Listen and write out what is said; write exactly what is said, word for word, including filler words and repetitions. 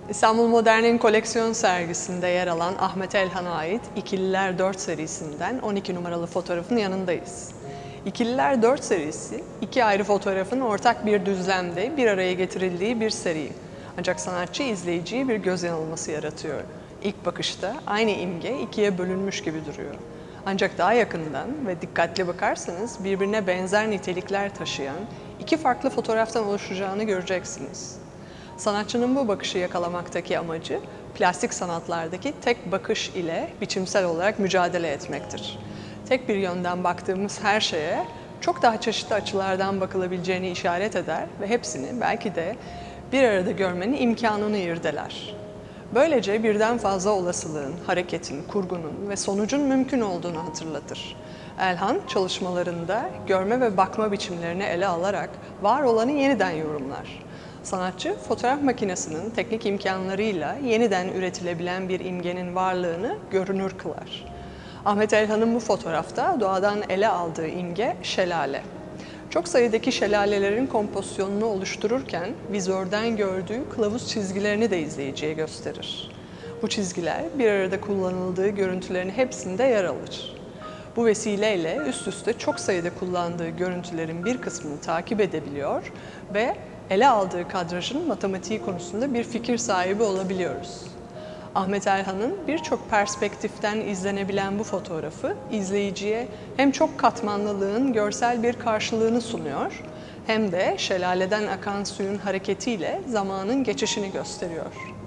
İstanbul Modern'in koleksiyon sergisinde yer alan Ahmet Elhan'a ait İkililer dört serisinden on iki numaralı fotoğrafın yanındayız. İkililer dört serisi, iki ayrı fotoğrafın ortak bir düzlemde bir araya getirildiği bir seri. Ancak sanatçı izleyiciye bir göz yanılması yaratıyor. İlk bakışta aynı imge ikiye bölünmüş gibi duruyor. Ancak daha yakından ve dikkatli bakarsanız birbirine benzer nitelikler taşıyan iki farklı fotoğraftan oluşacağını göreceksiniz. Sanatçının bu bakışı yakalamaktaki amacı, plastik sanatlardaki tek bakış ile biçimsel olarak mücadele etmektir. Tek bir yönden baktığımız her şeye çok daha çeşitli açılardan bakılabileceğini işaret eder ve hepsini belki de bir arada görmenin imkanını irdeler. Böylece birden fazla olasılığın, hareketin, kurgunun ve sonucun mümkün olduğunu hatırlatır. Elhan çalışmalarında görme ve bakma biçimlerini ele alarak var olanı yeniden yorumlar. Sanatçı, fotoğraf makinesinin teknik imkanlarıyla yeniden üretilebilen bir imgenin varlığını görünür kılar. Ahmet Elhan'ın bu fotoğrafta doğadan ele aldığı imge şelale. Çok sayıdaki şelalelerin kompozisyonunu oluştururken vizörden gördüğü kılavuz çizgilerini de izleyiciye gösterir. Bu çizgiler bir arada kullanıldığı görüntülerin hepsinde yer alır. Bu vesileyle üst üste çok sayıda kullandığı görüntülerin bir kısmını takip edebiliyor ve ele aldığı kadrajın matematiği konusunda bir fikir sahibi olabiliyoruz. Ahmet Elhan'ın birçok perspektiften izlenebilen bu fotoğrafı izleyiciye hem çok katmanlılığın görsel bir karşılığını sunuyor, hem de şelaleden akan suyun hareketiyle zamanın geçişini gösteriyor.